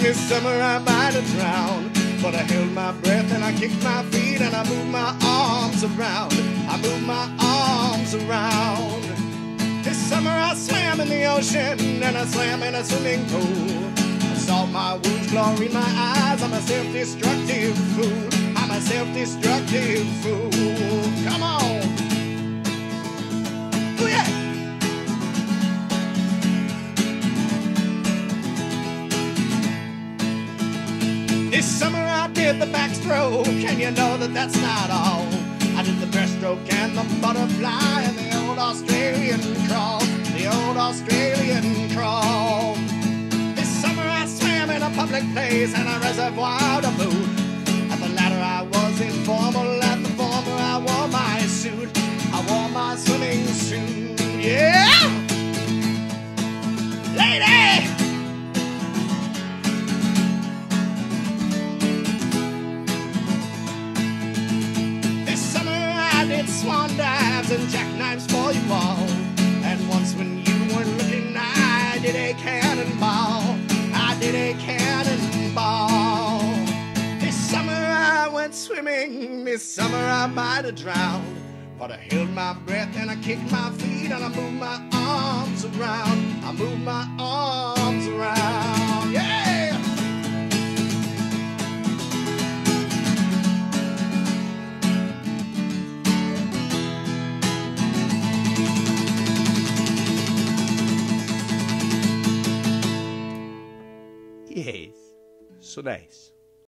this summer I might have drowned, but I held my breath and I kicked my feet and I moved my arms around. I moved my arms around. This summer I swam in the ocean and I swam in a swimming pool. I saw my wounds glory in my eyes. I'm a self-destructive fool. I'm a self-destructive fool. Come on. Oh yeah. This summer I did the backstroke, and you know that that's not all. I did the breaststroke and the butterfly and the old Australian crawl, the old Australian crawl. This summer I swam in a public place and a reservoir to boot. At the latter I was informal, at the former I wore my suit. I wore my swimming suit, yeah! Lady! Swan dives and jackknives for you all. And once when you weren't looking, I did a cannonball. I did a cannonball. This summer I went swimming. This summer I might have drowned, but I held my breath and I kicked my feet and I moved my arms around. I moved my arms around. Yeah! Yes, so nice.